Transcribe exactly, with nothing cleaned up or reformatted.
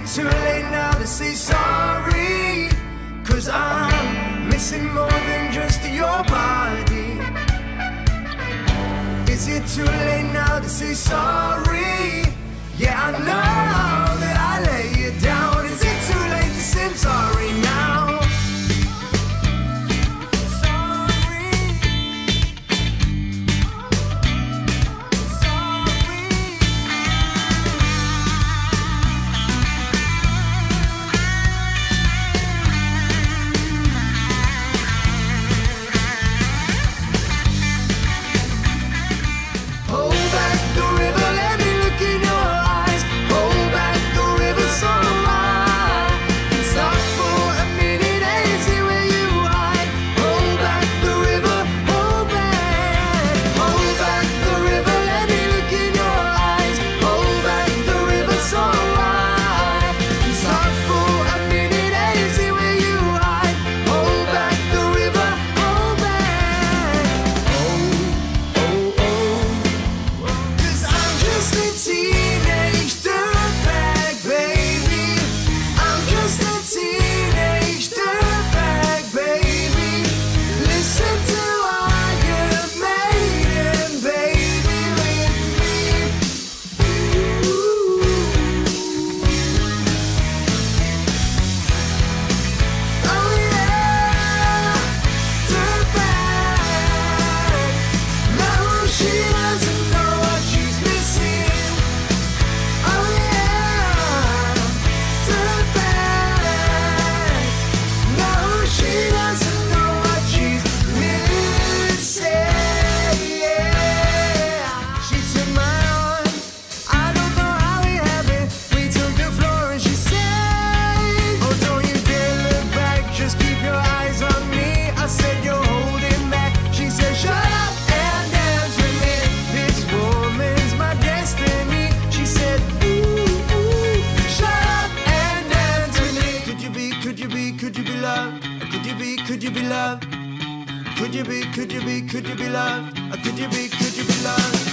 too late now to say sorry? Cause I'm missing more than just your body. Is it too late now to say sorry? Yeah, I know that I let you down. Is it too late to say I'm sorry now? Could you be, could you be, could you be loved? Or could you be, could you be loved?